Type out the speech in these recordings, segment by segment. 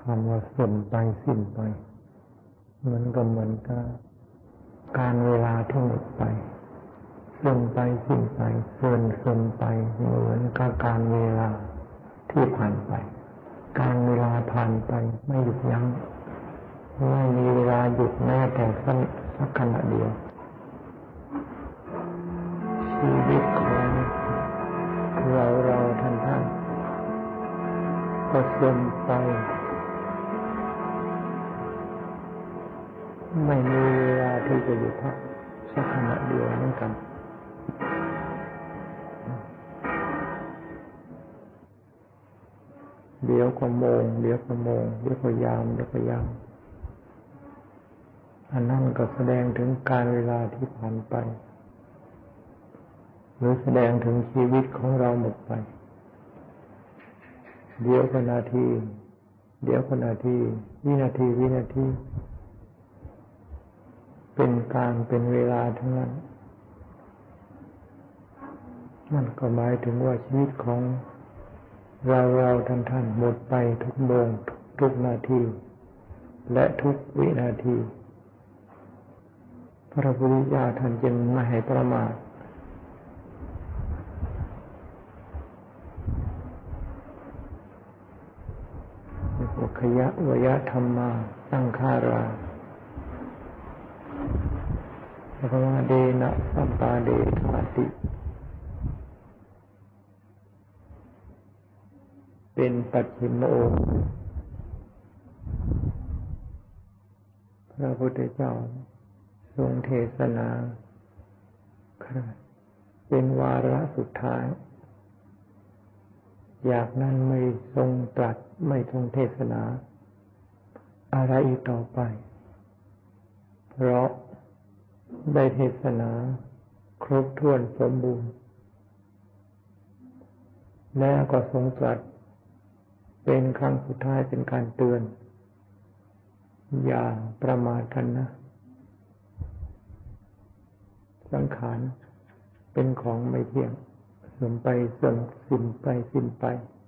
ำว่าส่วนไปสิ้นไปมันก็เหมือนกับการเวลาที่หมดไปส่วนไปสิ้นไปส่วนไปเหมือนกับการเวลาที่ผ่านไปการเวลาผ่านไปไม่หยุดยั้งไม่มีเวลาหยุดแม้แต่สักขณะเดียวชีวิตของเราท่านก็ส่วนไปไม่มีเวลาที่จะหยุดพักสักขณะเดียวเหมือนกันเดี๋ยวก็โมงเดี๋ยวก็ยามอันนั้นก็แสดงถึงการเวลาที่ผ่านไปหรือแสดงถึงชีวิตของเราหมดไปเดี๋ยวก็นาทีวินาทีเป็นการเป็นเวลาทั้งนั้นนั่นก็หมายถึงว่าชีวิตของเราท่านหมดไปทุกโมงทุกนาทีและทุกวินาทีพระพุทธเจ้าท่านจึงไม่ให้ประมาทขยะวยธรรมาสังขาราภควาเดนะสัมปาเดธาติเป็นปัจฉิมโอพระพุทธเจ้าทรงเทศนาเป็นวาระสุดท้ายจากนั้นไม่ทรงตรัสไม่ทรงเทศนาอะไรอีกต่อไปเพราะได้เทศนาครบถ้วนสมบูรณ์แล้วก็ทรงตรัสเป็นครั้งสุดท้ายเป็นการเตือนอย่าประมาทกันนะสังขารเป็นของไม่เที่ยงเสื่อมไปสิ้นไป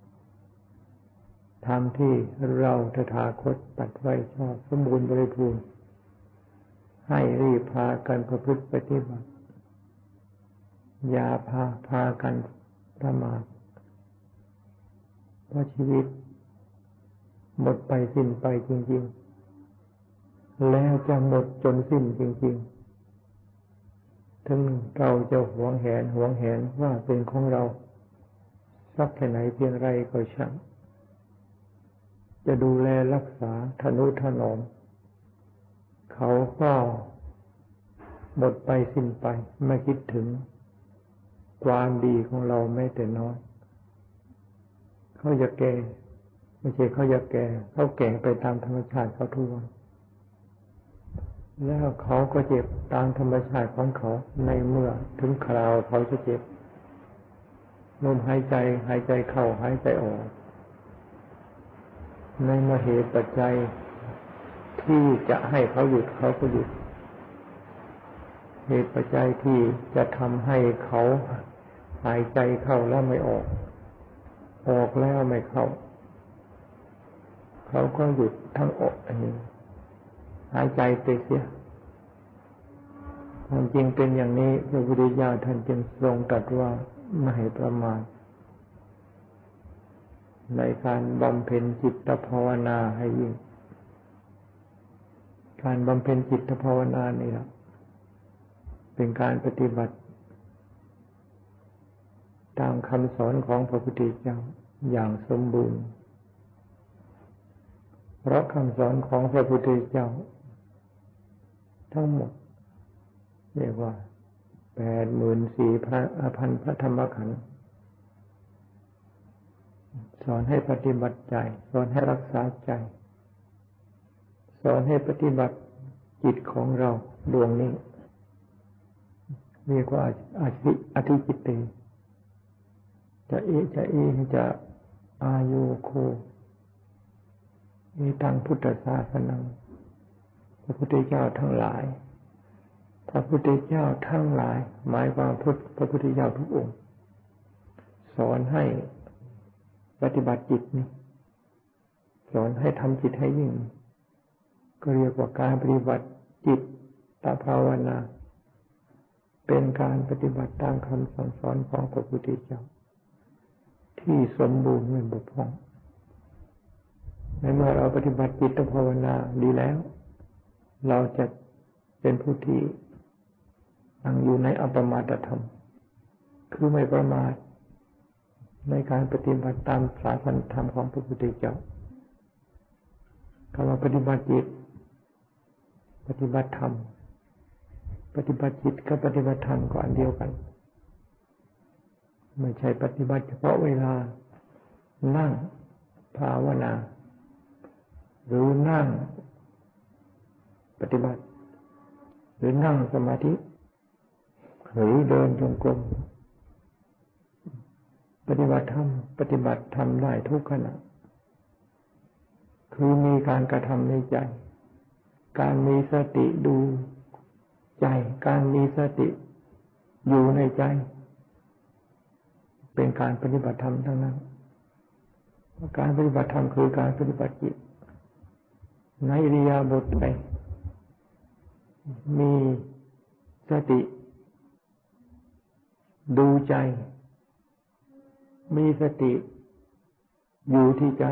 ธรรมที่เราตถาคตตัดไว้ชอบสมบูรณ์บริบูรณ์ให้รีบพากันประพฤติปฏิบัติอย่าพากันประมาทเพราะชีวิตหมดไปสิ้นไปจริงๆแล้วจะหมดจนสิ้นจริงๆถึงเราจะหวงแหนว่าเป็นของเราสักแค่ไหนเพียงไรก็ช่างจะดูแลรักษาทนุถนอมเขาก็หมดไปสิ้นไปไม่คิดถึงความดีของเราแม้แต่น้อยเขาจะแก่ไม่ใช่เขาจะแก่เขาแก่ไปตามธรรมชาติเขาทุกวันแล้วเขาก็เจ็บตามธรรมชาติของเขาในเมื่อถึงคราวเขาจะเจ็บลมหายใจเข้าหายใจออกในเมื่อเหตุปัจจัยที่จะให้เขาหยุดเขาก็หยุดเหตุปัจจัยที่จะทำให้เขาหายใจเข้าแล้วไม่ออกแล้วไม่เข้าเขาก็หยุดทั้งอกอันนี้หายใจไปเสียความจริงเป็นอย่างนี้พระพุทธเจ้าท่านจึงทรงตรัสว่าไม่ให้ประมาทในการบำเพ็ญจิตภาวนาให้ยิ่งการบำเพ็ญจิตภาวนานี่แหละเป็นการปฏิบัติตามคำสอนของพระพุทธเจ้าอย่างสมบูรณ์เพราะคำสอนของพระพุทธเจ้าทั้งหมดเรียกว่า 84,000 พระธรรมขันธ์สอนให้ปฏิบัติใจสอนให้รักษาใจสอนให้ปฏิบัติจิตของเราดวงนี้เรียกว่าอธิจิตติจะอายุโคทางพุทธศาสนาพระพุทธเจ้าทั้งหลายพระพุทธเจ้าทั้งหลายหมายความพระพุทธเจ้าทุกองค์สอนให้ปฏิบัติจิตนี้พสอนให้ทำจิตให้ยิ่งก็เรียกว่าการปฏิบัติจิตตภาวนาเป็นการปฏิบัติตามคำสั่งสอนของพระพุทธเจ้าที่สมบูรณ์ไม่บกพร่องในเมื่อเราปฏิบัติจิตภาวนาดีแล้วเราจะเป็นผู้ที่ตั้งอยู่ในอัปปมาทธรรมคือไม่ประมาทในการปฏิบัติตามศาสนธรรมของพระพุทธเจ้าคำว่าปฏิบัติจิตปฏิบัติธรรมปฏิบัติจิตกับปฏิบัติธรรมก็อันเดียวกันไม่ใช่ปฏิบัติเฉพาะเวลานั่งภาวนาหรือนั่งปฏิบัติหรือนั่งสมาธิหรือเดินจงกรมปฏิบัติธรรมได้ทุกขณะคือมีการกระทำในใจการมีสติดูใจการมีสติอยู่ในใจเป็นการปฏิบัติธรรมทั้งนั้นการปฏิบัติธรรมคือการปฏิบัติจิตในอิริยาบถใดมีสติดูใจมีสติอยู่ที่ใจ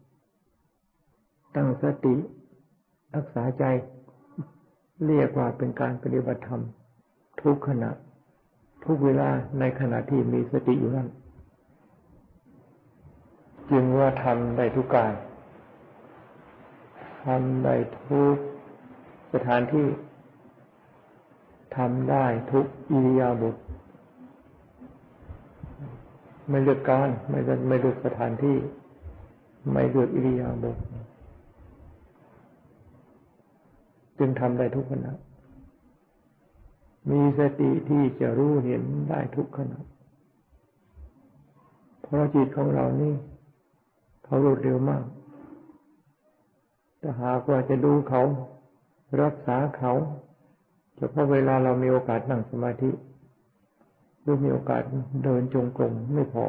ตั้งสติรักษาใจเรียกว่าเป็นการปฏิบัติธรรมทุกขณะทุกเวลาในขณะที่มีสติอยู่นั้นจึงว่าทำได้ทุกการทำได้ทุกสถานที่ทำได้ทุกอิริยาบถไม่เลือกการไม่เลือกสถานที่ไม่เลือกอิริยาบถจึงทำได้ทุกขณะมีสติที่จะรู้เห็นได้ทุกขณะเพราะจิตของเรานี่เขารวดเร็วมากแต่หากว่าจะดูเขารักษาเขาเฉพาะเวลาเรามีโอกาสนั่งสมาธิหรือมีโอกาสเดินจงกรมไม่พอ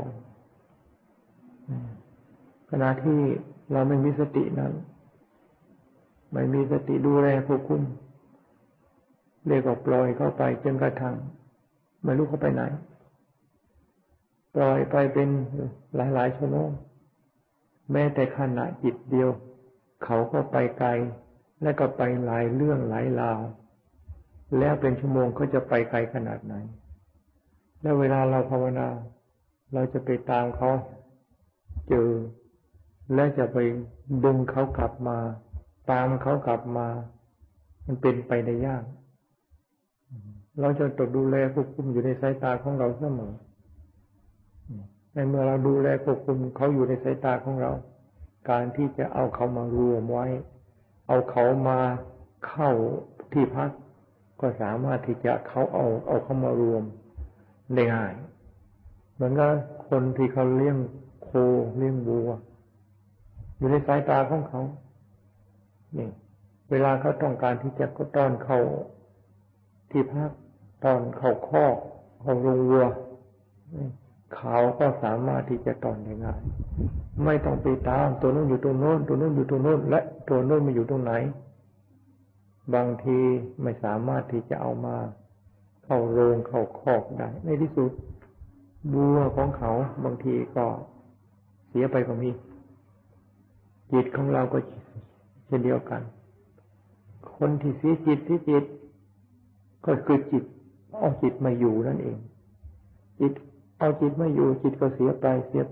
ขณะที่เราไม่มีสตินั้นไม่มีสติดูแลควบคุมเรียกว่าปล่อยเข้าไปจนกระทั่งไม่รู้เขาไปไหนปล่อยไปเป็นหลายชั่วโมงแม้แต่ขณะจิตเดียวเขาก็ไปไกลและก็ไปหลายเรื่องหลายราวแล้วเป็นชั่วโมงเขาจะไปไกลขนาดไหนแล้วเวลาเราภาวนาเราจะไปตามเขาเจอและจะไปดึงเขากลับมาตามเขากลับมามันเป็นไปได้ยากเราจะต้องดูแลควบคุมอยู่ในสายตาของเราเสมอในเมื่อเราดูแลควบคุมเขาอยู่ในสายตาของเราการที่จะเอาเขามารวมไว้เอาเขามาเข้าที่พักก็สามารถที่จะเอาเขามารวมได้ง่ายเหมือนกับคนที่เขาเลี้ยงโคเลี้ยงวัวอยู่ในสายตาของเขานี่เวลาเขาต้องการที่จะก็ต้อนเข้าที่พักต้อนเข้าคอกเข้าโรงวัวเขาก็สามารถที่จะต้อนได้ง่ายไม่ต้องไปตามตัวนู้นอยู่ตรงโน้นตัวนู้นอยู่ตรงโน้นและตัวโน้นมาอยู่ตรงไหนบางทีไม่สามารถที่จะเอามาเข้าโรงเข้าคอกได้ในที่สุดวัวของเขาบางทีก็เสียไปก็มีจิตของเราก็เช่นเดียวกันคนที่เสียจิตก็คือจิตเอาจิตมาอยู่นั่นเองจิตเอาจิตมาอยู่จิตก็เสียไป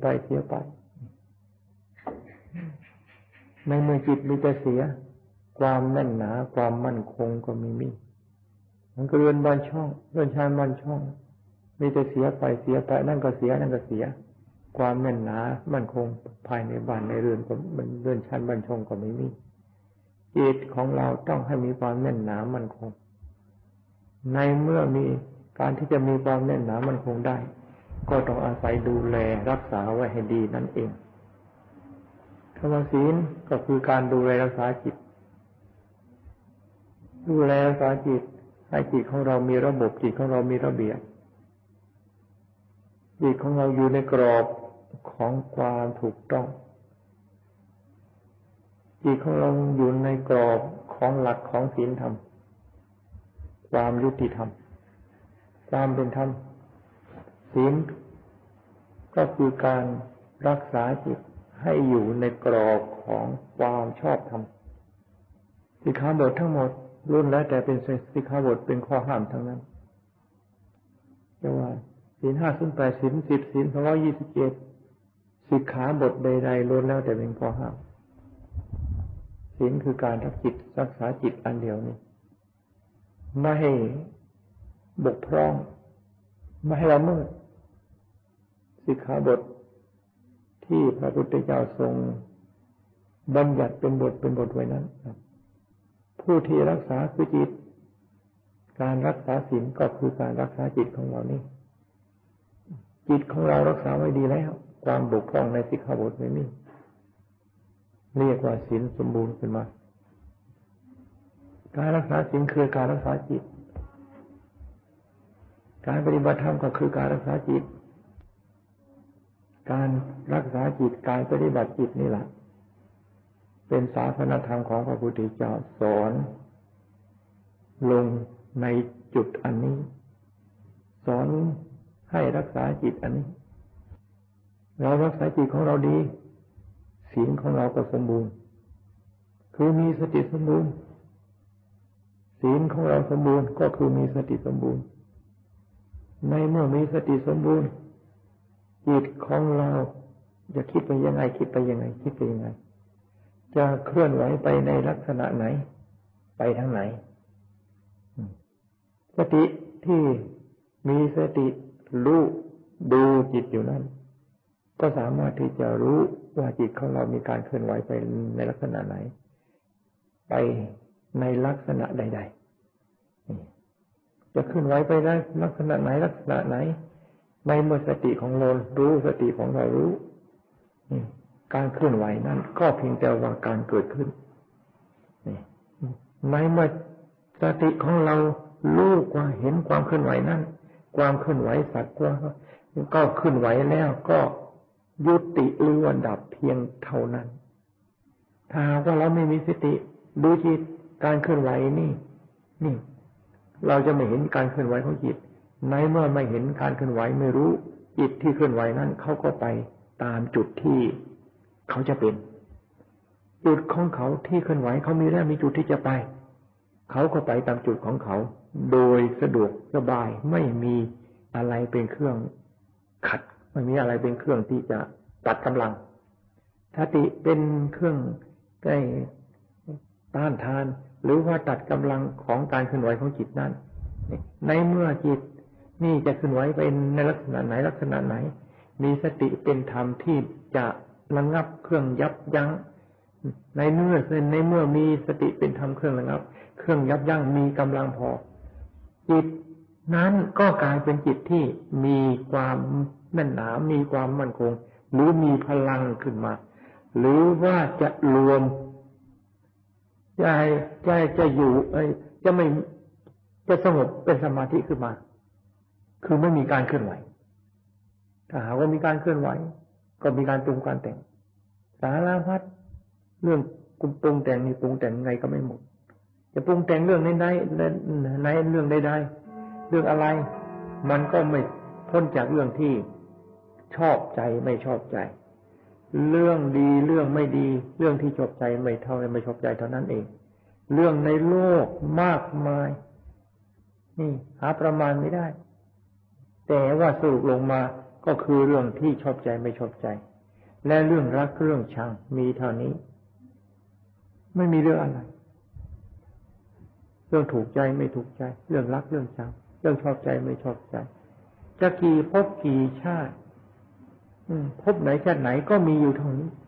ในเมื่อจิตมีแต่เสียความแน่นหนาความมั่นคงก็ไม่มีมันก็เรือนชานบ้านช่องมีแต่เสียไปนั่นก็เสียความแน่นหนามั่นคงภายในบ้านในเรือนก็มันเรือนชานบ้านช่องก็ไม่มีจิตของเราต้องให้มีความแน่นหนามั่นคงในเมื่อมีการที่จะมีความแน่นหนามั่นคงได้ก็ต้องอาศัยดูแลรักษาไว้ให้ดีนั่นเองคำว่าศีลก็คือการดูแลรักษาจิตดูแลรักษาจิตให้จิตของเรามีระบบจิตของเรามีระเบียบจิตของเราอยู่ในกรอบของความถูกต้องจิตของเราอยู่ในกรอบของหลักของศีลธรรมความยุติธรรมความเป็นธรรมศีลก็คือการรักษาจิตให้อยู่ในกรอบของความชอบธรรมสิกขาบททั้งหมดล้วนแล้วแต่เป็นสิกขาบทเป็นข้อห้ามทั้งนั้นจะว่าศีล508ศีล10ศีล227สิกขาบทใดๆล้วนแล้วแต่เป็นข้อห้ามศีลคือการรักษาจิตอันเดียวนี้ไม่ให้บกพร่องไม่ให้ละเมิดสิกขาบทที่พระพุทธเจ้าทรงบัญญัติเป็นบทไว้นั้นผู้ที่รักษาคือจิตการรักษาศีลก็คือการรักษาจิตของเรานี่จิตของเรารักษาไว้ดีแล้วความบกพร่องในสิกขาบทไม่มีเรียกว่าศีลสมบูรณ์ขึ้นมาการรักษาศีลคือการรักษาจิตการปฏิบัติธรรมก็คือการรักษาจิตการรักษาจิตการปฏิบัติจิตนี่แหละเป็นศาสนธรรมของพระพุทธเจ้าสอนลงในจุดอันนี้สอนให้รักษาจิตอันนี้เรารักษาจิตของเราดีศีลของเราก็สมบูรณ์คือมีสติสมบูรณ์ศีลของเราสมบูรณ์ก็คือมีสติสมบูรณ์ในเมื่อมีสติสมบูรณ์จิตของเราจะคิดไปยังไงคิดไปยังไงจะเคลื่อนไหวไปในลักษณะไหนไปทางไหนสติที่มีสติรู้ดูจิตอยู่นั้นก็สามารถที่จะรู้ว่าจิตของเรามีการเคลื่อนไหวไปในลักษณะไหนไปในลักษณะใดๆจะเคลื่อนไหวไปได้ลักษณะไหนในเมื่อสติของเรารู้สติของเรารู้การเคลื่อนไหวนั้นก็เพียงแต่ว่าการเกิดขึ้นในเมื่อสติของเรารู้ว่าเห็นความเคลื่อนไหวนั้นความเคลื่อนไหวสักว่าก็เคลื่อนไหวแล้วก็ยุติหรือว่าดับเพียงเท่านั้นถ้าว่าเราไม่มีสติดูจิตการเคลื่อนไหวนี่เราจะไม่เห็นการเคลื่อนไหวของจิตในเมื่อไม่เห็นการเคลื่อนไหวไม่รู้จิตที่เคลื่อนไหวนั้นเขาก็ไปตามจุดที่เขาจะเป็นจุดของเขาที่เคลื่อนไหวเขามีแล้วมีจุดที่จะไปเขาก็ไปตามจุดของเขาโดยสะดวกสบายไม่มีอะไรเป็นเครื่องขัดไม่มีอะไรเป็นเครื่องที่จะตัดกำลังสติเป็นเครื่องได้ต้านทานหรือว่าตัดกำลังของการเคลื่อนไหวของจิตนั้นในเมื่อจิตนี่จะเคลื่อนไหวไปในลักษณะไหนมีสติเป็นธรรมที่จะระงับเครื่องยับยั้งในเมื่อมีสติเป็นธรรมเครื่องระงับเครื่องยับยั้งมีกำลังพอจิตนั้นก็กลายเป็นจิตที่มีความแน่นหนามีความมั่นคงหรือมีพลังขึ้นมาหรือว่าจะรวมจะอยู่จะไม่จะสงบเป็นสมาธิขึ้นมาคือไม่มีการเคลื่อนไหวถ้าหากว่ามีการเคลื่อนไหวก็มีการปรุงการแต่งสารพัดเรื่องปรุงแต่งนี่ปรุงแต่งไงก็ไม่หมดจะปรุงแต่งเรื่องในเรื่องใดๆเรื่องอะไรมันก็ไม่พ้นจากเรื่องที่ชอบใจไม่ชอบใจเรื่องดีเรื่องไม่ดีเรื่องที่ชอบใจไม่ชอบใจเท่านั้นเองเรื่องในโลกมากมายนี่หาประมาณไม่ได้แต่ว่าสรุปลงมาก็คือเรื่องที่ชอบใจไม่ชอบใจและเรื่องรักเรื่องชังมีเท่านี้ไม่มีเรื่องอะไรเรื่องถูกใจไม่ถูกใจเรื่องรักเรื่องชังเรื่องชอบใจไม่ชอบใจจะกี่ภพกี่ชาติภพไหนชาติไหนก็มีอยู่เท่านี้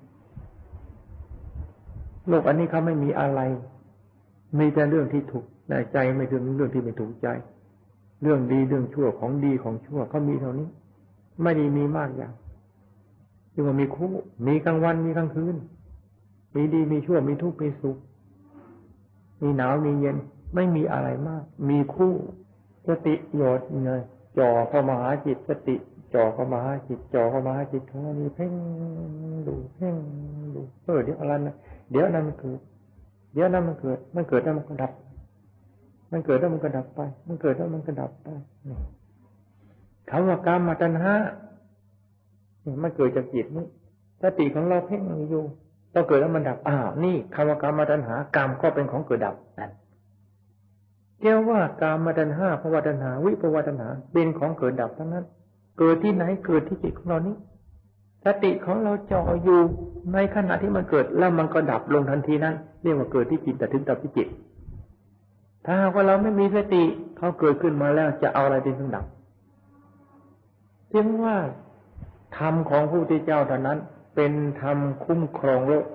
โลกอันนี้เขาไม่มีอะไรมีแต่เรื่องที่ถูกใจไม่ถึงเรื่องที่ไม่ถูกใจเรื่องดีเรื่องชั่วของดีของชั่วเขามีเท่านี้ไม่ได้มีมากอย่างจึงว่ามีคู่มีกลางวันมีกลางคืนมีดีมีชั่วมีทุกข์มีสุขมีหนาวมีเย็นไม่มีอะไรมากมีคู่สติโยดเลยจ่อเข้ามาหาจิตสติจ่อเข้ามาหาจิตของเรามีเพ่งดูเดี๋ยวอะไรนะเดี๋ยวนั้นมันเกิดเดี๋ยวนั้นมันเกิดแล้วมันก็ดับมันเกิดแล้วมันก็ดับไปมันเกิดแล้วมันก็ดับไปนี่คำว่ากามตัณหามันเกิดจากจิตนี่สติของเราเพ่งอยู่ต้องเกิดแล้วมันดับนี่คำว่ากามตัณหากามก็เป็นของเกิดดับนั่นเรียกว่ากามตัณหาภวตัณหาวิภวตัณหาเป็นของเกิดดับทั้งนั้นเกิดที่ไหนเกิดที่จิตของเรานี้สติของเราจ่ออยู่ในขณะที่มันเกิดแล้วมันก็ดับลงทันทีนั้นเรียกว่าเกิดที่จิตแต่ถึงดับที่จิตถ้าหากว่าเราไม่มีสติเขาเกิดขึ้นมาแล้วจะเอาอะไรเป็นเครื่องดับจึงว่าธรรมของพระพุทธเจ้าเท่านั้นเป็นธรรมคุ้มครองโลก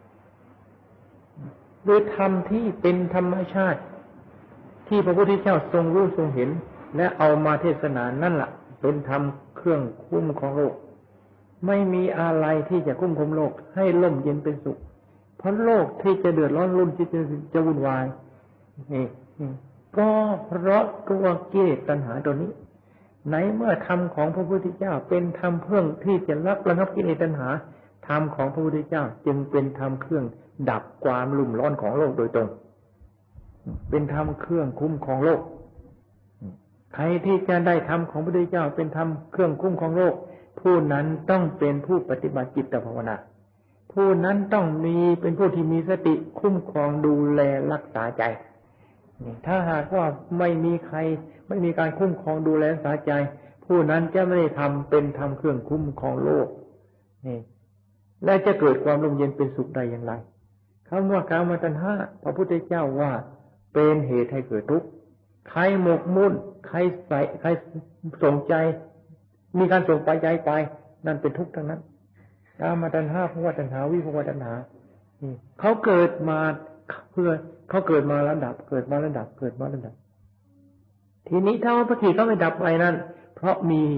โดยธรรมที่เป็นธรรมชาติที่พระพุทธเจ้าทรงรู้ทรงเห็นและเอามาเทศนานั่นล่ะเป็นธรรมเครื่องคุ้มครองโลกไม่มีอะไรที่จะคุ้มครองโลกให้ร่มเย็นเป็นสุขเพราะโลกที่จะเดือดร้อนรุ่นที่จะวุ่นวายนี่ก็เพราะตัวกิเลสตัณหาตัวนี้ไหนเมื่อธรรมของพระพุทธเจ้าเป็นธรรมเพื่อที่จะระงับกิเลสตัณหาธรรมของพระพุทธเจ้าจึงเป็นธรรมเครื่องดับความรุ่มร้อนของโลกโดยตรงเป็นธรรมเครื่องคุ้มครองโลกใครที่จะได้ธรรมของพระพุทธเจ้าเป็นธรรมเครื่องคุ้มครองโลกผู้นั้นต้องเป็นผู้ปฏิบัติจิตภาวนาผู้นั้นต้องเป็นผู้ที่มีสติคุ้มครองดูแลรักษาใจถ้าหากว่าไม่มีใครไม่มีการคุ้มครองดูแลรักษาใจผู้นั้นจะไม่ได้ทำเป็นธรรมเครื่องคุ้มครองโลกนี่และจะเกิดความร่มเย็นเป็นสุขได้อย่างไรคำว่ากามตัณหาพระพุทธเจ้าว่าเป็นเหตุให้เกิดทุกข์ใครหมกมุ่นใครส่งใจมีการส่งไปใจไปนั่นเป็นทุกข์ทั้งนั้นกามตัณหาภวตัณหาวิภวตัณหาเขาเกิดมาเพื่อเขาเกิดมาแล้วดับเกิดมาแล้วดับเกิดมาแล้วดับทีนี้ถ้าว่าปฏิเขาไม่ดับไปนั้นเพราะ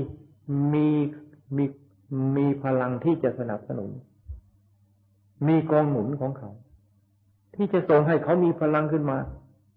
มีพลังที่จะสนับสนุนมีกองหนุนของเขาที่จะส่งให้เขามีพลังขึ้นมา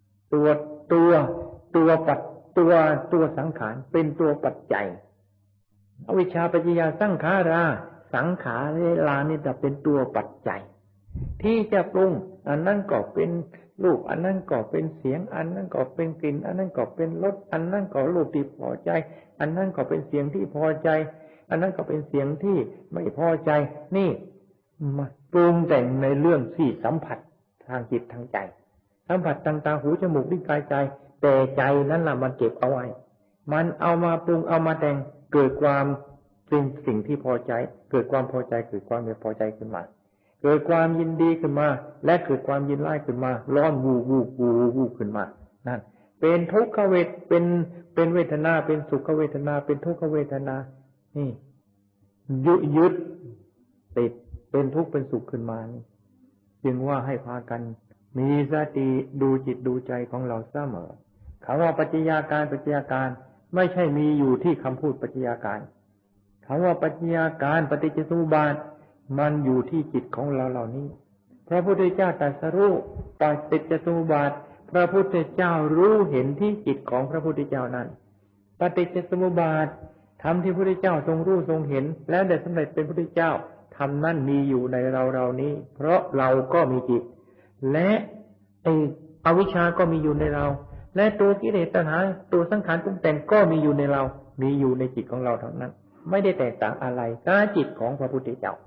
ตัวสังขารเป็นตัวปัจจัยอวิชชาปัจจยาสังขาราสังขารลานี่จะเป็นตัวปัจจัยที่จะปรุงอันนั้นก็เป็นรูปอันนั้นก็เป็นเสียงอันนั้นก็เป็นกลิ่นอันนั้นก็เป็นรสอันนั้นก็รูปที่พอใจอันนั้นก็เป็นเสียงที่พอใจอันนั้นก็เป็นเสียงที่ไม่พอใจนี่มาปรุงแต่งในเรื่องที่สัมผัสทางจิตทางใจสัมผัสทางตาหูจมูกลิ้นกายใจแต่ใจนั้นล่ะมันเก็บเอาไว้มันเอามาปรุงเอามาแต่งเกิดความเป็นสิ่งที่พอใจเกิดความพอใจเกิดความไม่พอใจขึ้นมาเกิดความยินดีขึ้นมาและเกิดความยินร้ายขึ้นมาร้อนวูขึ้นมานั่นเป็นทุกขเวทเป็นเวทนาเป็นสุขเวทนาเป็นทุกขเวทนานี่ยึดติดเป็นทุกข์เป็นสุขขึ้นมานี่จึงว่าให้พากันมีสติดูจิตดูใจของเราเสมอคำว่าปัจจัยาการไม่ใช่มีอยู่ที่คำพูดปัจจัยาการคำว่าปัจจัยาการปฏิจจสมุปบาทมันอยู่ที่จิตของเราเหล่านี้พระพุทธเจ้าตรัสรู้ปฏิจจสมุปบาทพระพุทธเจ้ารู้เห็นที่จิตของพระพุทธเจ้านั้นปฏิจจสมุปบาทธรรมที่พระพุทธเจ้าทรงรู้ทรงเห็นและได้สำเร็จเป็นพระพุทธเจ้าธรรมนั้นมีอยู่ในเรานี้เพราะเราก็มีจิตและอวิชชาก็มีอยู่ในเราและตัวกิเลสตัณหาตัวสังขารปรุงแต่งก็มีอยู่ในเรามีอยู่ในจิตของเราเท่านั้นไม่ได้แตกต่างอะไรกับจิตของพระพุทธเจ้า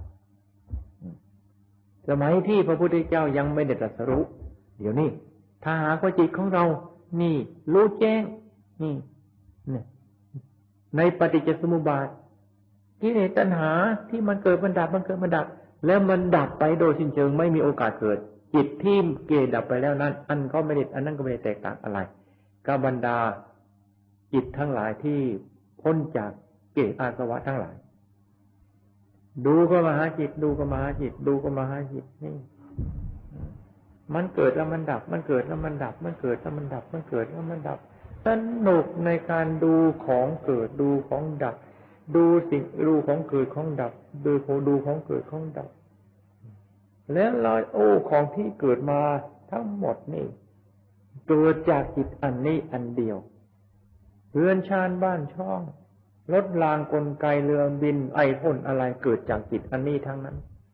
สมัยที่พระพุทธเจ้ายังไม่ได้ตรัสรู้เดี๋ยวนี้ถ้าหากว่าจิตของเรานี่รู้แจ้งนี่ในปฏิจจสมุปบาทกิเลสตัณหาที่มันเกิดมันดับแล้วมันดับไปโดยสิ้นเชิงไม่มีโอกาสเกิดจิตที่กิเลสดับไปแล้วนั้นอันนั้นก็ไม่ได้แตกต่างอะไรกับบรรดาจิตทั้งหลายที่พ้นจากกิเลสอาสวะทั้งหลายดูก็มาหาจิตดูก็มาหาจิตดูก็มาหาจิตนี่มันเกิดแล้วมันดับมันเกิดแล้วมันดับมันเกิดแล้วมันดับมันเกิดแล้วมันดับสนุกในการดูของเกิดดูของดับดูสิ่งดูของเกิดของดับดูของเกิดของดับแล้วเราของที่เกิดมาทั้งหมดนี่เกิดจากจิตอันนี้อันเดียวเรือนชานบ้านช่องรถรางกลไกเรือบินไอพ่นอะไรเกิดจากจิตอันนี้ทั้งนั้น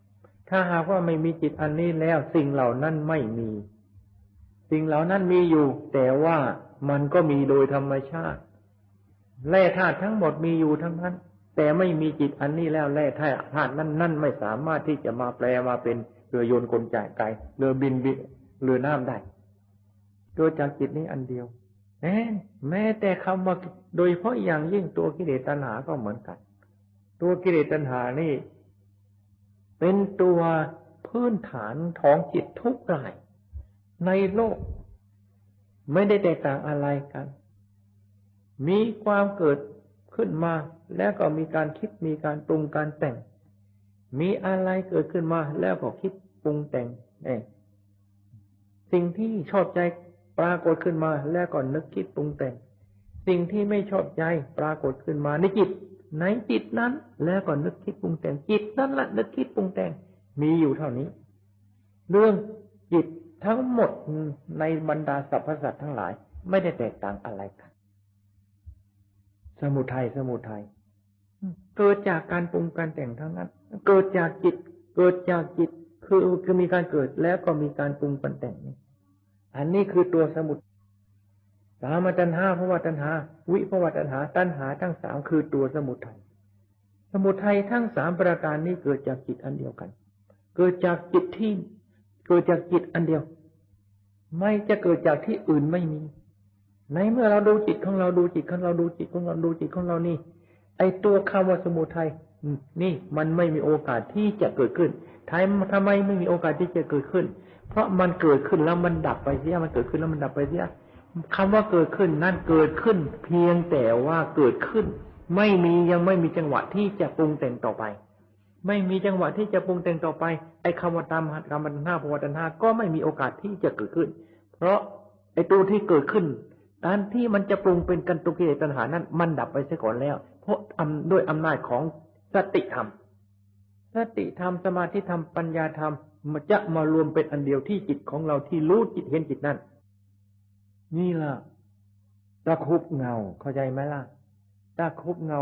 ถ้าหากว่าไม่มีจิตอันนี้แล้วสิ่งเหล่านั้นไม่มี สิ่งเหล่านั้นมีอยู่แต่ว่ามันก็มีโดยธรรมชาติแร่ธาตุทั้งหมดมีอยู่ทั้งนั้นแต่ไม่มีจิตอันนี้แล้วแร่ธาตุนั่นไม่สามารถที่จะมาแปลมาเป็นเรือยนต์กลไกเรือบินเรือน้ำได้โดยจากจิตนี้อันเดียวแม้แต่คำว่าโดยเฉพาะอย่างยิ่งตัวกิเลสตัณหาก็เหมือนกันตัวกิเลสตัณหานี่เป็นตัวพื้นฐานของจิตทุกรายในโลกไม่ได้แตกต่างอะไรกันมีความเกิดขึ้นมาแล้วก็มีการคิดมีการปรุงการแต่งมีอะไรเกิดขึ้นมาแล้วก็คิดปรุงแต่งสิ่งที่ชอบใจปรากฏขึ้นมาแล้วก็นึกคิดปรุงแต่งสิ่งที่ไม่ชอบใจปรากฏขึ้นมาในจิตนั้นแล้วก็นึกคิดปรุงแต่งจิตนั่นแหละนึกคิดปรุงแต่งมีอยู่เท่านี้เรื่องจิตทั้งหมดในบรรดาสรรพสัตว์ทั้งหลายไม่ได้แตกต่างอะไรกันสมุทัยเกิดจากการปรุงการแต่งทั้งนั้นเกิดจากจิตคือมีการเกิดแล้วก็มีการปรุงการแต่งอันนี้คือตัวสมุทัยกามตัณหาภวตัณหาวิภวตัณหาตัณหาทั้งสามคือตัวสมุทัยทั้งสามประการนี้เกิดจากจิตอันเดียวกันเกิดจากจิตอันเดียวไม่จะเกิดจากที่อื่นไม่มีในเมื่อเราดูจิตของเรานี่ไอตัวคำว่าสมุทัยนี่มันไม่มีโอกาสที่จะเกิดขึ้นทำไมไม่มีโอกาสที่จะเกิดขึ้นเพราะมันเกิดขึ้นแล้วมันดับไปเสียคำว่าเกิดขึ้นนั่นเกิดขึ้นเพียงแต่ว่าเกิดขึ้นยังไม่มีจังหวะที่จะปรุงแต่งต่อไปไม่มีจังหวะที่จะปรุงแต่งต่อไปไอ้คำว่าตามหัตถกรรมตัณหาภวตัณหาก็ไม่มีโอกาสที่จะเกิดขึ้นเพราะไอ้ตัวที่เกิดขึ้นการที่มันจะปรุงเป็นกันตุกิเลสตัณหานั้นมันดับไปเสียก่อนแล้วเพราะด้วยอำนาจของสติธรรมสมาธิธรรมปัญญาธรรมมันจะมารวมเป็นอันเดียวที่จิตของเราที่รู้จิตเห็นจิตนั่นนี่ล่ะตะคุบเงาเข้าใจไหมล่ะตะคุบเงา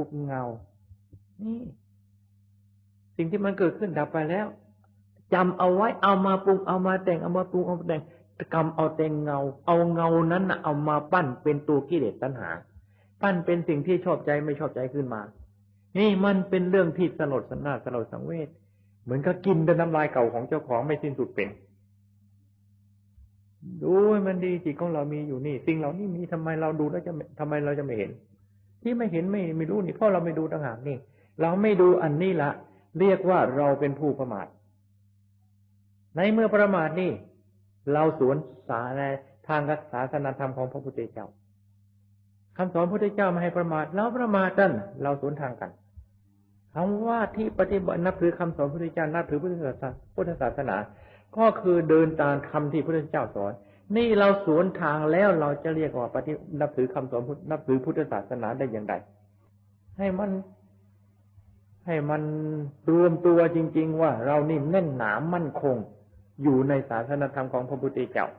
นี่สิ่งที่มันเกิดขึ้นดับไปแล้วจำเอาไว้เอามาปรุงเอามาแต่งเอามาปรุงเอามาแต่งกรรมเอาแต่งเงาเอาเงานั้นนะเอามาปั้นเป็นตัวกิเลสตัณหาปั้นเป็นสิ่งที่ชอบใจไม่ชอบใจขึ้นมานี่มันเป็นเรื่องที่สลดสังเวชเหมือนกับกินแต่น้ำลายเก่าของเจ้าของไม่สิ้นสุดเป็นดูมันดีจิตของเรามีอยู่นี่สิ่งเหล่านี้มีทำไมเราดูแล้วทำไมเราจะไม่เห็นที่ไม่เห็นไม่รู้นี่เพราะเราไม่ดูต่างหากนี่เราไม่ดูอันนี้ละเรียกว่าเราเป็นผู้ประมาทในเมื่อประมาทนี่เราสวนสาในทางศาสนธรรมของพระพุทธเจ้าคำสอนพระพุทธเจ้าไม่ให้ประมาทเราประมาทกันเราสวนทางกันคำว่าที่ปฏิบัตินับถือคำสอนพระพุทธเจ้านับถือพุทธศาสนาก็คือเดินตามคำที่พระพุทธเจ้าสอนนี่เราสวนทางแล้วเราจะเรียกว่านับถือคำสอนนับถือพุทธศาสนาได้อย่างไรให้มันรวมตัวจริงๆว่าเรานี่แน่นหนามั่นคงอยู่ในศาสนธรรมของพระพุทธเจ้า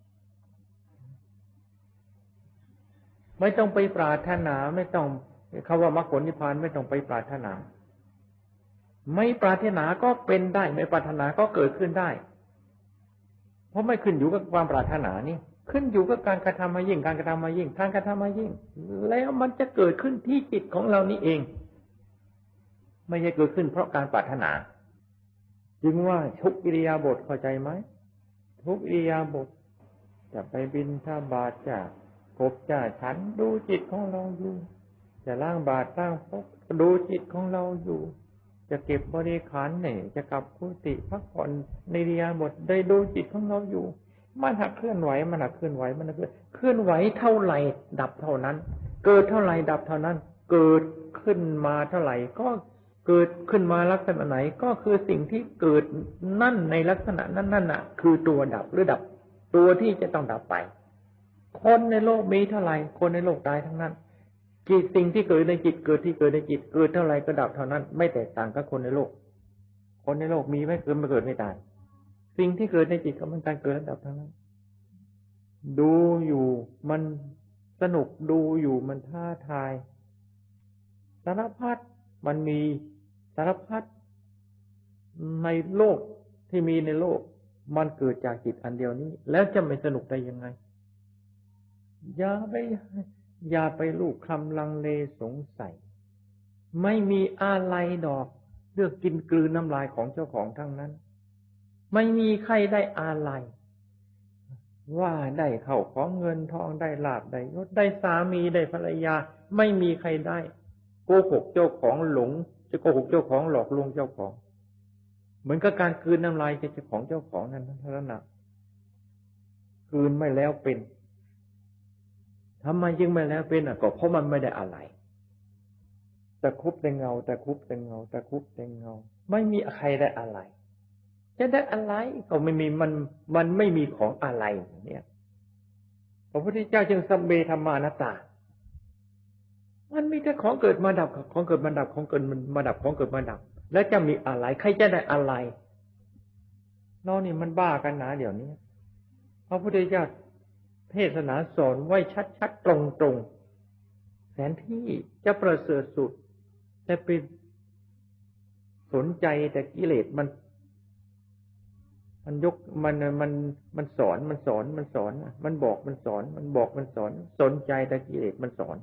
ไม่ต้องไปปรารถนาไม่ต้องคำว่ามรรคผลนิพพานไม่ต้องไปปรารถนาไม่ปรารถนาก็เป็นได้ไม่ปรารถนาก็เกิดขึ้นได้เพราะไม่ขึ้นอยู่กับความปรารถนานี่ขึ้นอยู่กับการกระทำมายิ่งการกระทำมายิ่งการกระทำมายิ่งแล้วมันจะเกิดขึ้นที่จิตของเรานี่เองไม่ใช่เกิดขึ้นเพราะการปรารถนาจึงว่าทุกอิริยาบถเข้าใจไหมทุกอิริยาบถจะไปบิณฑบาตจะกบจะฉันดูจิตของเราอยู่จะล้างบาตรล้างพกดูจิตของเราอยู่จะเก็บบริขารเนี่ยจะกลับกุฏิพักผ่อนในอิริยาบถได้ดูจิตของเราอยู่มันหักเคลื่อนไหวมันหักเคลื่อนไหวมันเคลื่อนไหวเท่าไหร่ดับเท่านั้นเกิดเท่าไหร่ดับเท่านั้นเกิดขึ้นมาเท่าไหร่ก็เกิดขึ้นมาลักษณะไหนก็คือสิ่งที่เกิดนั่นในลักษณะนั้นน่ะคือตัวดับหรือดับตัวที่จะต้องดับไปคนในโลกมีเท่าไหร่คนในโลกตายทั้งนั้นจิตสิ่งที่เกิดในจิตเกิดที่เกิดในจิตเกิดเท่าไหร่ก็ดับเท่านั้นไม่แตกต่างกับคนในโลกมีไม่เกิดไม่เกิดไม่ตายสิ่งที่เกิดในจิตก็มันการเกิดและดับทั้งนั้นดูอยู่มันสนุกดูอยู่มันท้าทายสารพัดมันมีสารพัดในในโลกที่มีในโลกมันเกิดจากจิตอันเดียวนี้แล้วจะไม่สนุกได้ยังไงอย่าไปลูกคลำลังเลสงสัยไม่มีอะไรดอกเลือกกินกลืนน้ำลายของเจ้าของทั้งนั้นไม่มีใครได้อะไรว่าได้เข้าของเงินทองได้ลาภได้ยศได้สามีได้ภรรยาไม่มีใครได้โกหกเจ้าของหลงจะโกหกเจ้าของหลอกลวงเจ้าของเหมือนกับการกลืนน้ำลายเจ้าของเจ้าของนั้นเท่านั้นนะกลืนไม่แล้วเป็นทำไมจึงไม่แล้วเป็นก็เพราะมันไม่ได้อะไรแต่คุบแต่เงาแต่คุบแต่เงาแต่คุบแต่เงาไม่มีใครได้อะไรจะได้อะไรก็ไม่มีมันไม่มีของอะไรเนี่ยพระพุทธเจ้าจึงสัมเบธรรมานัตตามันมีแต่ของเกิดมาดับของเกิดมาดับของเกิดมาดับของเกิดมาดับแล้วจะมีอะไรใครจะได้อะไรเรานี่มันบ้ากันนะเดี๋ยวนี้พระพุทธเจ้าเทศนาสอนไว้ชัดๆตรงๆแทนที่จะประเสริฐสุดแต่เป็นสนใจแต่กิเลสมันยกมันสอนมันบอกมันสอนมันบอกมันสอนสนใจแต่กิเลสมันสอน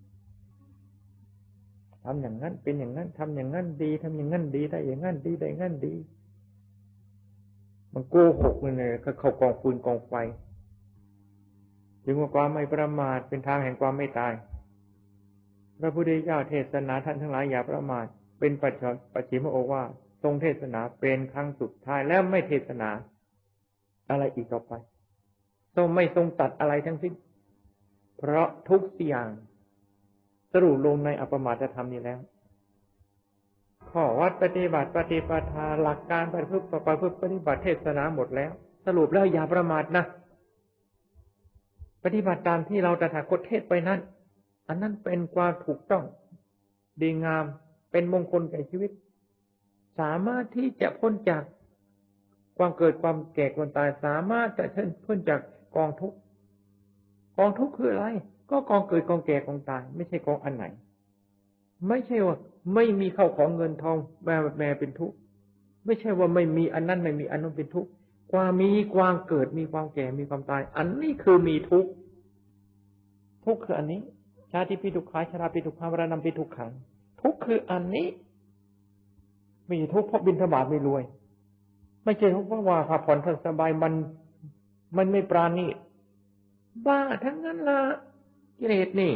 ทำอย่างนั้นเป็นอย่างนั้นทำอย่างนั้นดีทำอย่างนั้นดีได้อย่างนั้นดีได้อย่างนั้นดีมันโกหกเลยเข้ากองฟืนกองไฟจึงว่าความไม่ประมาทเป็นทางแห่งความไม่ตายพระพุทธเจ้าเทศนาท่านทั้งหลายอย่าประมาทเป็นปัจฉิมโอวาททรงเทศนาเป็นครั้งสุดท้ายแล้วไม่เทศนาอะไรอีกต่อไปไม่ทรงตัดอะไรทั้งสิ้นเพราะทุกอย่างสรุปลงในอปมาทธรรมนี้แล้วข้อวัดปฏิบัติปฏิปทาหลักการประพฤติปฏิบัติเทศนาหมดแล้วสรุปแล้วอย่าประมาทนะปฏิบัติตามที่เราตถาคตเทศไปนั้นอันนั้นเป็นความถูกต้องดีงามเป็นมงคลแก่ชีวิตสามารถที่จะพ้นจากความเกิดความแก่ความตายสามารถจะพ้นจากกองทุกข์คืออะไรก็กองเกิดกองแก่กองตายไม่ใช่กองอันไหนไม่ใช่ว่าไม่มีเข้าของเงินทองแม่เป็นทุกข์ไม่ใช่ว่าไม่มีอันนั้นไม่มีอันนั้นเป็นทุกข์ความมีความเกิดมีความแก่มีความตายอันนี้คือมีทุกข์คืออันนี้ชาติปิทุกขาชราปิทุกขามรณะปิทุกขังทุกข์คืออันนี้ไม่ใช่ทุกข์เพราะบิณฑบาตไม่รวยไม่ใช่ทุกข์เพราะว่าพักผ่อนสบายมันไม่ปราณีตบ้าทั้งนั้นล่ะกิเลสนี่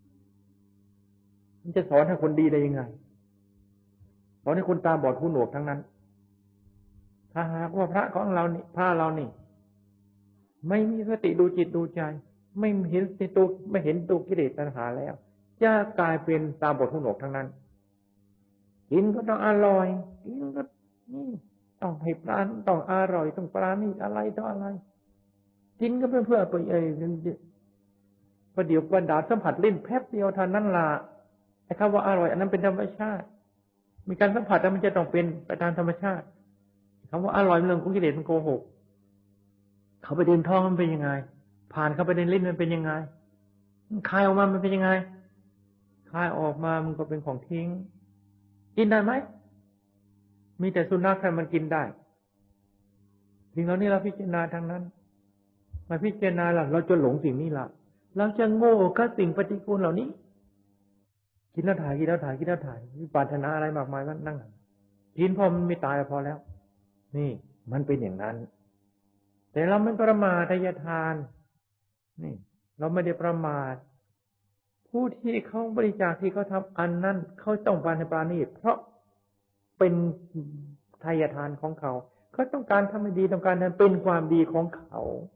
มันจะสอนให้คนดีได้ยังไงสอนให้คนตาบอดหูหนวกทั้งนั้นถ้าหากว่าพระของเรานี่พระเรานี่ไม่มีสติดูจิตดูใจไม่เห็นตัวกิเลสตัณหาแล้วจะกลายเป็นตาบอดหูหนวกทั้งนั้นกินก็ต้องอร่อยกินก็นี่ต้องให้ปราณต้องอร่อยต้องปราณีตอะไรต้องอะไรกินก็เพื่อไปประเดี๋ยวประดาสัมผัสลิ้นแป๊บเดียวเท่านั้นล่ะไอ้คำว่าอร่อยอันนั้นเป็นธรรมชาติมีการสัมผัสแล้วมันจะต้องเป็นไปตามธรรมชาติคำว่าอร่อยเรื่องของกิเลสมันโกหกเขาไปเดินท้องมันเป็นยังไงผ่านเข้าไปในลิ้นมันเป็นยังไงคายออกมามันเป็นยังไงคายออกมามันก็เป็นของทิ้งกินได้ไหมมีแต่สุนัขที่มันกินได้สิ่งเหล่านี้เราพิจารณาทางนั้นมาพิจารณาล่ะเราจะหลงสิ่งนี้ล่ะเราจะโง่กับสิ่งปฏิกูลเหล่านี้กินแล้วถ่ายวิปัสสนาอะไรมากมายนั่งกินพอมันไม่ตายพอแล้วนี่มันเป็นอย่างนั้นแต่เราไม่ประมาททานนี่เราไม่ได้ประมาทผู้ที่เขาบริจาคที่เขาทำอันนั้นเขาต้องการให้ปราณีตเพราะเป็นทายทานของเขาเขาต้องการทำให้ดีต้องการนั้นเป็นความดีของเขา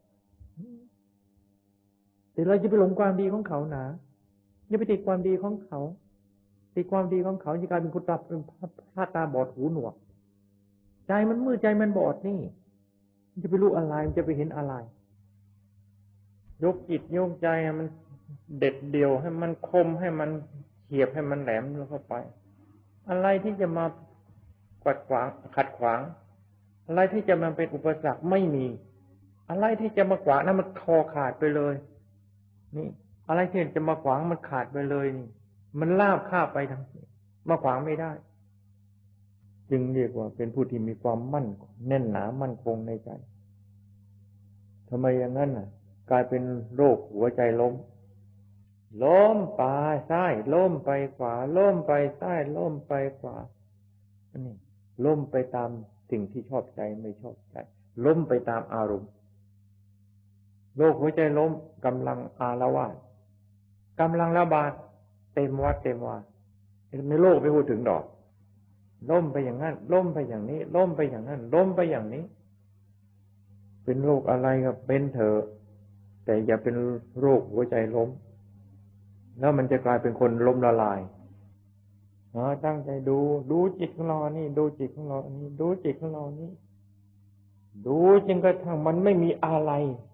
แต่เราจะไปหลงความดีของเขานะอย่าไปติดความดีของเขาติดความดีของเขาจะกลายเป็นคนตาเป็นพระตาบอดหูหนวกใจมันมืดใจมันบอดนี่มันจะไปรู้อะไรมันจะไปเห็นอะไรยกจิตยกใจมันเด็ดเดี่ยวให้มันคมให้มันเฉียบให้มันแหลมแล้วเข้าไปอะไรที่จะมาขัดขวางอะไรที่จะมาเป็นอุปสรรคไม่มีอะไรที่จะมาขวางนั้นมันคอขาดไปเลยนี่อะไรที่จะมาขวางมันขาดไปเลยนี่มันลาบคาบไปทั้งสิ้นมาขวางไม่ได้จึงเรียกว่าเป็นผู้ที่มีความแน่นหนามั่นคงในใจทำไมอย่างนั้นน่ะกลายเป็นโรคหัวใจล้มไปซ้ายล้มไปขวาล้มไปซ้ายล้มไปขวาอันนี้ล้มไปตามสิ่งที่ชอบใจไม่ชอบใจล้มไปตามอารมณ์โรคหัวใจล้มกำลังอาละวาดกำลังระบาดเต็มวัดเต็มวาในโลกไม่พูดถึงดอกล้มไปอย่างนั้นล้มไปอย่างนี้ล้มไปอย่างนั้นล้มไปอย่างนี้เป็นโรคอะไรก็เป็นเถอะแต่อย่าเป็นโรคหัวใจล้มแล้วมันจะกลายเป็นคนล้มละลายตั้งใจดูจิตของเรานี่ดูจิตของเรานี่ดูจิตของเรานี่ดูจนกระทั่งมันไม่มีอะไร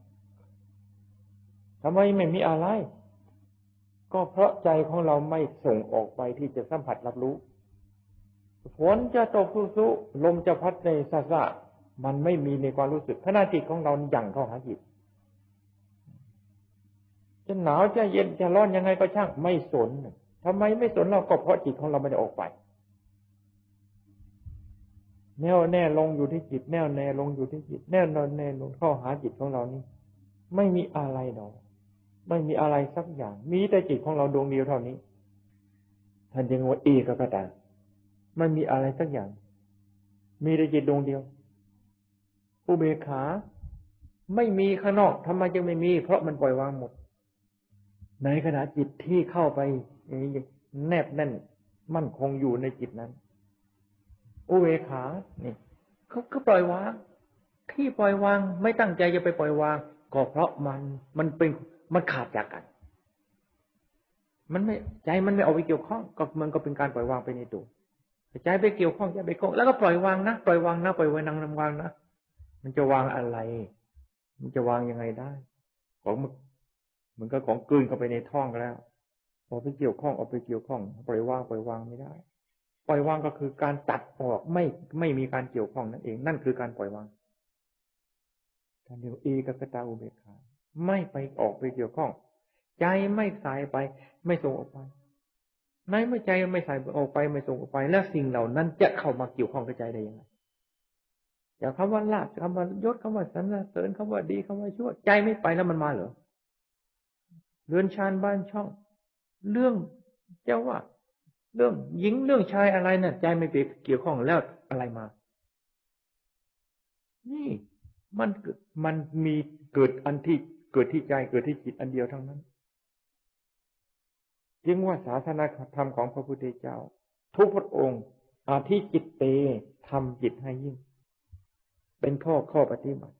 ทำไมไม่มีอะไรก็เพราะใจของเราไม่ส่งออกไปที่จะสัมผัสรับรู้ฝนจะตกซุๆลมจะพัดในซ่าๆมันไม่มีในความรู้สึกขณะจิตของเราหยั่งเข้าหาจิตจะหนาวจะเย็นจะร้อนยังไงก็ช่างไม่สนทำไมไม่สนเราก็เพราะจิตของเราไม่ได้ออกไปแน่วแน่ลงอยู่ที่จิตแน่วแน่ลงอยู่ที่จิตแน่นอนแน่ลงเข้าหาจิตของเรานี่ไม่มีอะไรหรอกไม่มีอะไรสักอย่างมีแต่จิตของเราดวงเดียวเท่านี้ท่านจึงว่าเอกคตาไม่มีอะไรสักอย่างมีแต่จิตดวงเดียวอุเบกขาไม่มีข้างนอกทำไมจึงไม่มีเพราะมันปล่อยวางหมดในขณะจิตที่เข้าไปแนบแน่นมั่นคงอยู่ในจิตนั้นอุเบกขานี่เขาปล่อยวางที่ปล่อยวางไม่ตั้งใจจะไปปล่อยวางก็เพราะมันขาดจากกันมันไม่ใจมันไม่เอาไปเกี่ยวข้องก็มันก็เป็นการปล่อยวางไปในตัวใจไปเกี่ยวข้องใจไปโกงแล้วก็ปล่อยวางนะปล่อยวางนะปล่อยวางนั่งวางนะมันจะวางอะไรมันจะวางยังไงได้ของมันก็ของกลืนเข้าไปในท้องแล้วเอาไปเกี่ยวข้องเอาไปเกี่ยวข้องปล่อยวางไม่ได้ปล่อยวางก็คือการตัดออกไม่มีการเกี่ยวข้องนั่นเองนั่นคือการปล่อยวางท่านเรียกเอกคตาอุเบกขาไม่ไปออกไปเกี่ยวข้องใจไม่สายไปไม่ส่งออกไปในเมื่อใจไม่สายออกไปไม่ส่งออกไปแล้วสิ่งเหล่านั้นจะเข้ามาเกี่ยวข้องกับใจได้ยังไงอย่างคำว่าลาภคำว่ายศคำว่าสรรเสริญคำว่าดีคำว่าชั่วใจไม่ไปแล้วมันมาเหรอเรือนชานบ้านช่องเรื่องเจ้าว่าเรื่องหญิงเรื่องชายอะไรน่ะใจไม่ไปเกี่ยวข้องแล้วอะไรมานี่มันมีเกิดอันที่เกิดที่ใจเกิดที่จิตอันเดียวทั้งนั้นจึงว่าศาสนาธรรมของพระพุทธเจ้าทุกพระองค์อาทิจิตเตทำจิตให้ยิ่งเป็นข้อปฏิบัติ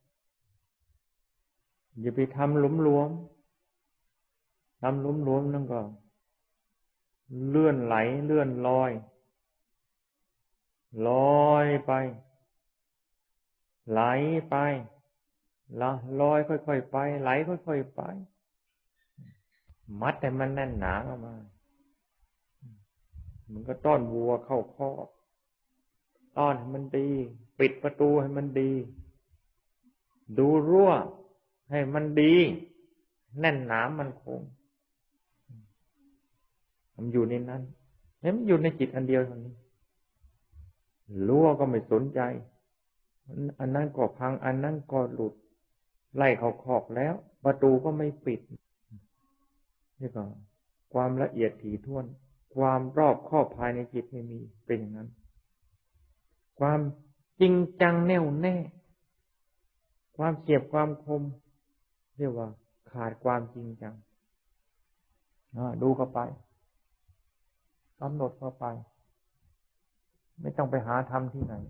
อย่าไปทำหลวมหลวมนั่นก็เลื่อนไหลเลื่อนลอยไปไหลไปละลอยค่อยๆไปไหลค่อยๆไปมัดแต่มันแน่นหนาเข้ามามันก็ต้อนวัวเข้าคอกต้อนให้มันดีปิดประตูให้มันดีดูรั่วให้มันดีแน่นหนามันคงมันอยู่ในนั้นมันอยู่ในจิตอันเดียวเท่านี้รั่วก็ไม่สนใจอันนั้นก็พังอันนั้นก็หลุดไล่เข้าคอกแล้วประตูก็ไม่ปิดนี่ก็ความละเอียดถี่ถ้วนความรอบคอบภายในจิตไม่มีเป็นอย่างนั้นความจริงจังแน่วแน่ความเฉียบความคมเรียกว่าขาดความจริงจังดูเข้าไปกำหนดเข้าไปไม่ต้องไปหาธรรมที่ไหน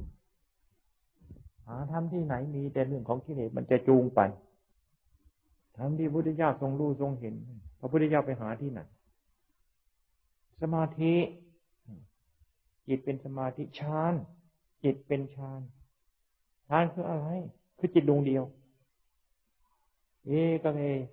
หาธรรมที่ไหนมีแต่เรื่องของกิเลสมันจะจูงไปธรรมที่พระพุทธเจ้าทรงรู้ทรงเห็นพระพุทธเจ้าไปหาที่ไหนสมาธิจิตเป็นสมาธิฌานจิตเป็นฌานคืออะไรคือจิตดวงเดียวก็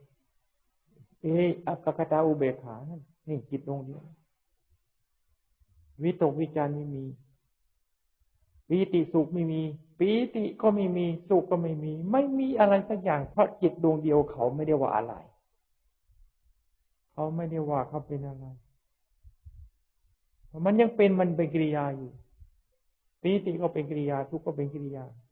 อัปปกตาอุเบกขานี่จิตดวงเดียววิตกวิจารไม่มีปีติสุขไม่มีปีติก็ไม่มีสุขก็ไม่มีอะไรสักอย่างเพราะจิตดวงเดียวเขาไม่ได้ว่าอะไรเขาไม่ได้ว่าเขาเป็นอะไรมันยังเป็นกิริยาอยู่ปีติก็เป็นกิริยาทุกข์ก็เป็นกิริยา